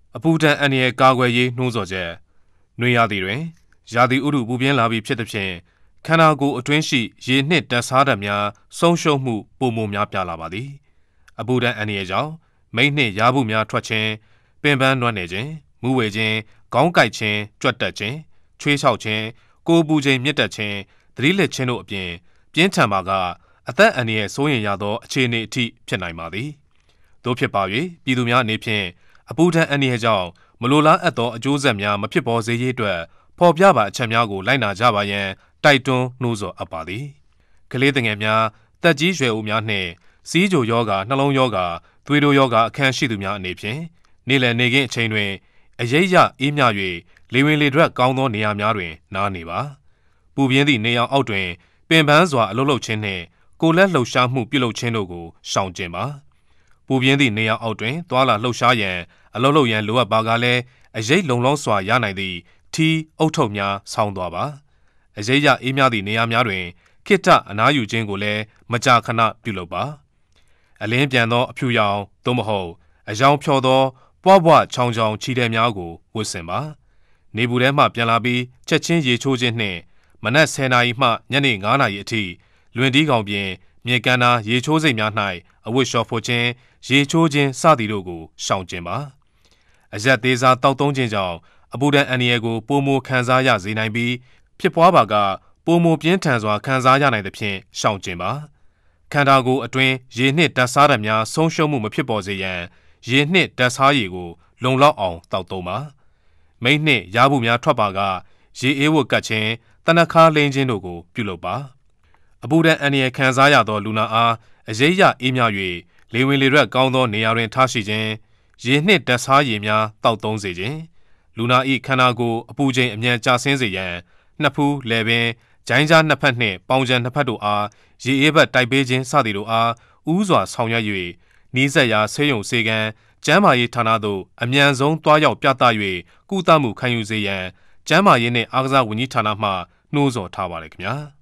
အပူဒဏ်အန္တရာယ်ကာကွယ်ရေးနှိုးဆော်ချက်နွေရာသီတွင်ရာသီဥတုပူပြင်းလာပြီးဖြစ်သဖြင့်ခန္ဓာကိုယ်အတွင်းရှိရေနှင့်ဓာတ်စားဓာတ်များဆုံးရှုံးမှုပိုမိုများပြားလာပါသည်အပူဒဏ်အန္တရာယ်ကြောင့်မိတ်နှင့်ရာဘူးများထွက်ခြင်းပင်ပန်းနွမ်းနယ်ခြင်းမူးဝေခြင်းခေါင်းကိုက်ခြင်းကြွက်တက်ခြင်းချွေးလျှောက်ခြင်းကိုယ်ပူခြင်းမြင့်တက်ခြင်းသတိလက်ခြင်းတို့အပြင်ပြင်းထန်ပါကအသက်အန္တရာယ်စိုးရိမ်ရသောအခြေအနေအထိဖြစ်နိုင်ပါသည်သို့ဖြစ်ပါ၍ပြည်သူများအနေဖြင့်အပူဒဏ်အန္တရာယ်ကြောင့်မလိုလားအပ်သောအကျိုးဆက်များမဖြစ်ပေါ်စေရေးအတွက်ဖော်ပြပါအချက်များကိုလိုက်နာကြပါရန်တိုက်တွန်းနှိုးဆော်အပ်ပါသည်ကလေးငယ်များတက်ကြီးရွယ်အိုများနှင့်စီးကြိုယောဂနှလုံးယောဂသွေးတိုးယောဂအခန်းရှိသူများအနေဖြင့်နေ့လည်နေခင်းအချိန်တွင်အရိပ်ရအေးမြ၍လေဝင်လေထွက်ကောင်းသောနေရာများတွင်နားနေပါပူပြင်းသည့်နေရာအောက်တွင်ပင်ပန်းစွာအလုပ်လုပ်ခြင်းနှင့်ကိုယ်လက်လှုပ်ရှားမှုပြုလုပ်ခြင်းတို့ကိုရှောင်ကျဉ်ပါပူပြင်းသည့်နေရာအောက်တွင်သွာလာလှုပ်ရှားရန်အလုပ်လုပ်ရန်လိုအပ်ပါကလည်းအရိပ်လုံလောက်စွာရနိုင်သည့်ထီးအုတ်ထုပ်များဆောင်းသွားပါအရိပ်ရအေးမြသည့်နေရာများတွင်ခိတ္တအနားယူခြင်းကိုလည်းမကြာခဏပြုလုပ်ပါအလင်းပြန်သောအဖြူရောင်သို့မဟုတ်အယောင်ဖြော်သောပွားပွားချောင်ချောင်ခြိတဲ့များကိုဝတ်ဆင်ပါနေပူထဲမှပြန်လာပြီးချက်ချင်းရေချိုးခြင်းနှင့်မနက်10နာရီမှညနေ9နာရီအထိလွင်တီးကောင်ပြင်မြေကမ်းနားရေချိုးစိတ်များ၌အဝတ်လျှော်ဖို့ခြင်းရေချိုးခြင်းစသည်တို့ကိုရှောင်ကျဉ်ပါအရက်သေးစားတောက်သုံးခြင်းကြောင့်အပူဒဏ်အန္တရာယ်ကိုပိုမိုခံစားရစေနိုင်ပြီးဖြစ်ပွားပါကပိုမိုပြင်းထန်စွာခံစားရနိုင်သဖြင့်ရှောင်ကျဉ်ပါခန္ဓာကိုယ်အတွင်းရေနှင့်ဓာတ်စားဓာတ်များဆုံးရှုံးမှုမဖြစ်ပေါ်စေရန်ရေနှင့်ဓာတ်စားရည်ကိုလုံလောက်အောင်တောက်သုံးပါမိတ်နှင့်ရာဘူးများထွက်ပါကရေအေးဝတ်ကတ်ခြင်းတနခါလိန်ခြင်းတို့ကိုပြုလုပ်ပါအပူဒဏ်အန္တရာယ်ခံစားရသောလူနာအားအရိပ်ရအေးမြ၍လေဝင်လေထွက်ကောင်းသောနေရာတွင်ထားရှိခြင်းရေနှင့်ဓာတ်စားရည်များတောက်သုံးစေခြင်းလူနာ၏ခန္ဓာကိုယ်အပူချိန်အမြန်ကျဆင်းစေရန်နှစ်ဖူးလည်ပင်ဂျိုင်းကြားနှစ်ဖက်နှင့်ပေါင်ချံနှစ်ဖက်တို့အားရေအေးဘက်တိုက်ပေးခြင်းစသည်တို့အားဥစွာဆောင်ရွက်၍နီးစပ်ရာဆေးရုံဆေးခန်းကျန်းမာရေးဌာနသို့အမြန်ဆုံးတွားရောက်ပြသ၍ကုသမှုခံယူစေရန်ကျန်းမာရေးနှင့်အားကစားဝန်ကြီးဌာနမှနှိုးဆော်ထားပါရခင်ဗျာ